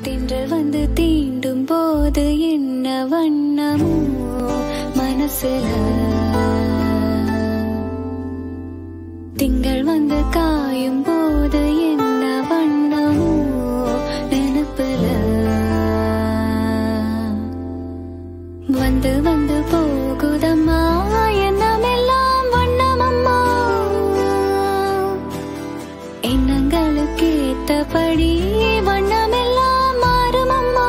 திங்கள் வந்து தீண்டும் போது என்ன வண்ணமோ மனசுல, திங்கள் வந்து காயும் போது என்ன வண்ணமோ நினைப்புல, வந்து வந்து போகுதம்மா எண்ணமெல்லாம் வண்ணமம்மா, எண்ணங்களுக்கு ஏத்தபடி வண்ணமெல்லாம் மாறுமம்மா.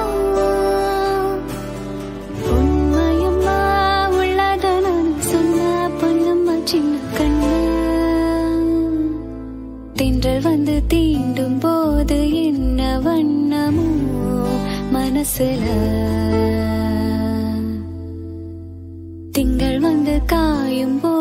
உண்மையம்மா உள்ளத நான் சொன்ன பொன்னம்மா சின்ன கண்ணு, தென்றல் வந்து தீண்டும் போது என்ன வண்ணமோ மனசுல, திங்கள் வந்து காயும்